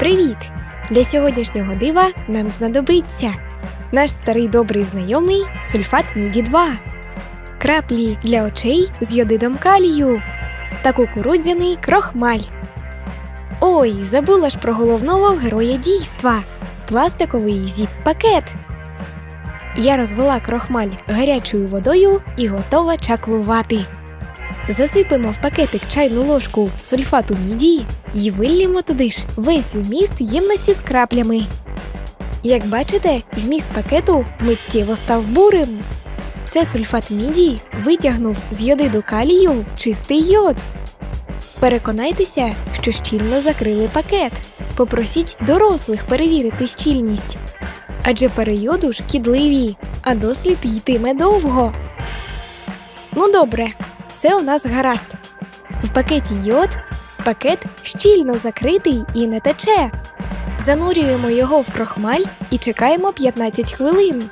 Привіт! Для сьогоднішнього дива нам знадобиться наш старий добрий знайомий сульфат міді-2, краплі для очей з йодидом калію та кукурудзяний крохмаль. Ой, забула ж про головного героя дійства – пластиковий зіп-пакет. Я розвела крохмаль гарячою водою і готова чаклувати. Засипемо в пакетик чайну ложку сульфату міді і виллємо туди ж весь вміст ємності з краплями. Як бачите, вміст пакету миттєво став бурим. Це сульфат міді витягнув з йодиду калію чистий йод. Переконайтеся, що щільно закрили пакет. Попросіть дорослих перевірити щільність. Адже перейоду шкідливі, а дослід йтиме довго. Ну добре, все у нас гаразд. В пакеті йод, пакет щільно закритий і не тече. Занурюємо його в крохмаль і чекаємо 15 хвилин.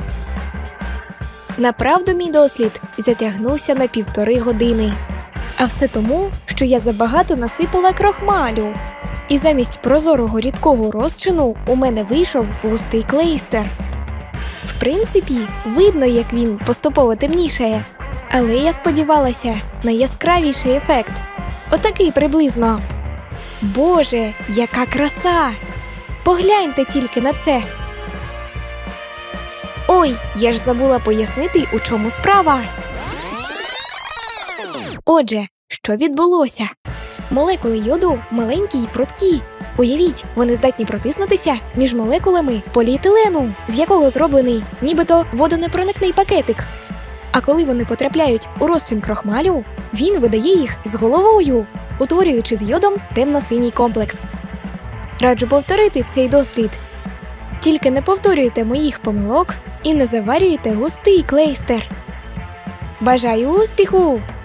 Направду мій дослід затягнувся на 1,5 години. А все тому, що я забагато насипала крохмалю. І замість прозорого рідкого розчину у мене вийшов густий клейстер. В принципі, видно, як він поступово темнішає. Але я сподівалася на яскравіший ефект. Отакий приблизно. Боже, яка краса! Погляньте тільки на це! Ой, я ж забула пояснити, у чому справа. Отже, що відбулося? Молекули йоду маленькі й прудкі. Уявіть, вони здатні протиснутися між молекулами поліетилену, з якого зроблений нібито водонепроникний пакетик. А коли вони потрапляють у розчин крохмалю, він видає їх з головою, утворюючи з йодом темно-синій комплекс. Раджу повторити цей дослід. Тільки не повторюйте моїх помилок і не заварюйте густий клейстер. Бажаю успіху!